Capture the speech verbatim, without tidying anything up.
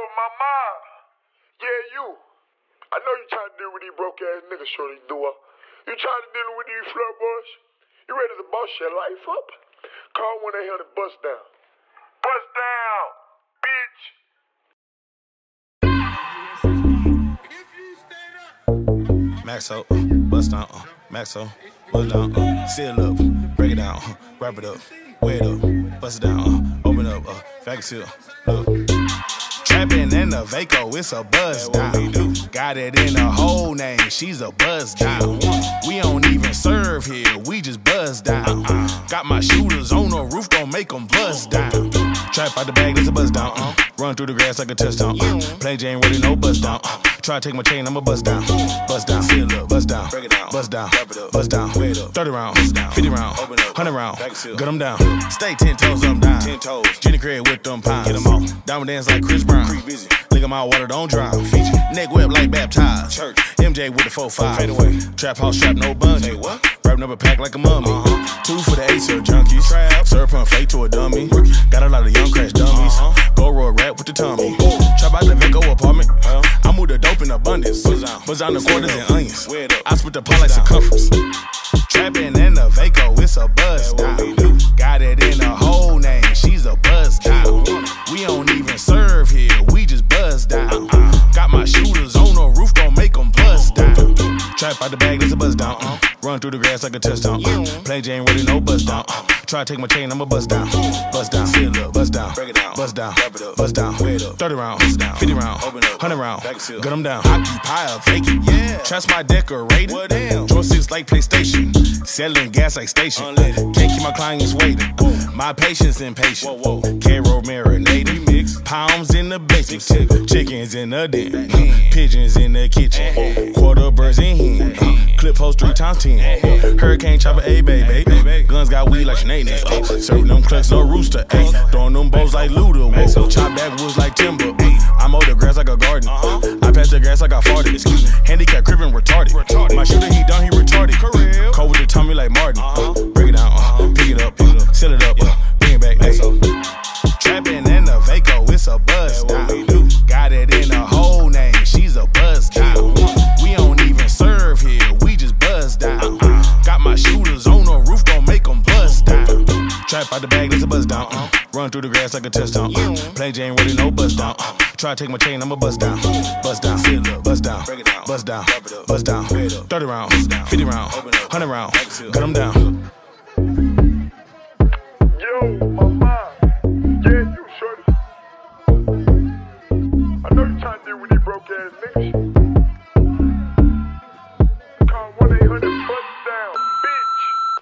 mama. Yeah, you. I know you trying to deal with these broke ass niggas, shorty doer. You trying to deal with these flirt boys? You ready to boss your life up? Call one eight hundred Bussdown. Bussdown, bitch. Maxo, Bussdown, uh, Maxo, Bussdown, uh, seal up, break it down, uh, wrap it up, wear it up, bust it down, uh, open up, uh, faggot seal, look. Trapping in the Vaco, it's a buzz down. Got it in the whole name, she's a buzz down. We don't even serve here, we just buzz down. Got my shooters on the roof, gon' make them buzz down. Trap out the bag, that's a buzz down. Uh. Run through the grass like a touchdown. Uh. Plain Jane, really no buzz down. Uh. Try to take my chain, I'ma buzz down. Buzz down, seal up, buzz down, break it down, buzz down, buzz down, thirty rounds, fifty rounds, one hundred rounds, gut them down. Stay ten toes, I'm down. Ten toes. Jenny Craig with them pounds. Get them off. Diamond dance like Chris Brown. Lick 'em out, water don't drown. Feature. Neck whip like baptized. Church. M J with the four five. Fade away. Trap house trap, no bungee. Hey, what? Wrapping up a pack like a mummy. Uh-huh. Two for the ace of junkies. Trap. Serve pump fake to a dummy. Rookie. Got a lot of young crash dummies. Uh-huh. Go roll rap with the tummy. Ooh. Trap out the Vaco apartment. Uh-huh. I move the dope in abundance. Buzz down. Buzz down the quarters and onions. I split the pot like circumference. Trapping in the Vaco, it's a buzz down. Got it in the whole name, she's a buzz down. We don't even serve here, we just buzz down. Got my shooters on the roof, gon' make them buzz down. Trap out the bag, that's a buzz down. Uh. Run through the grass like a touchdown. Uh. Plain Jane, really no buzz down. Uh. Try to take my chain, I'ma buzz down. Buzz down, seal up, buzz down, break it down, buzz down, buzz down, thirty rounds, fifty rounds, one hundred rounds, gut them down. Occupy a vacant, yeah. Trust my decorated. Well, damn. Joysticks like PlayStation. Selling gas like station. Unleaded. Can't keep my clients waiting. Whoa. My patience impatient. Whoa, whoa. K-roll marinated. Mix. Pounds in the basics. Chickens in the den. Uh, pigeons in the kitchen. Uh, Quarter birds in here. Uh, clip post three times ten. Uh, Hurricane chopper, a baby. Uh, guns got weed like Sinead. Uh, Serving them clucks, no rooster. Uh, throwing them bows like Luda. Whoa. Chop back woods like timber. Uh, I mow the grass like a garden. Uh-huh. I pass the grass like I farted. Excuse me. Handicap crippin' retarded. retarded. My shooter, he done, he retarded. Correct. Cold with the tummy like Martin. Uh-huh. Break it down, uh, pick it up, uh, seal it up, uh, bring it back. Hey. Trapping in the Vaco, it's a buzz down. Got it in the whole name, she's a buzz down. We don't even serve here, we just buzz down. Got my shooters on the roof, gon' make them buzz down. Trap out the bag, that's a buzz down. Uh. Run through the grass like a touchdown. Uh. Plain Jane, really no buzz down. Uh. Try to take my chain, I'ma buzz down. Buzz down, seal up, buzz down, buzz down, buzz down, thirty rounds, fifty rounds, one hundred rounds, gut them down. Yo, mama. Yeah, you, shorty. I know you trying to deal with these broke ass niggas. Call one eight hundred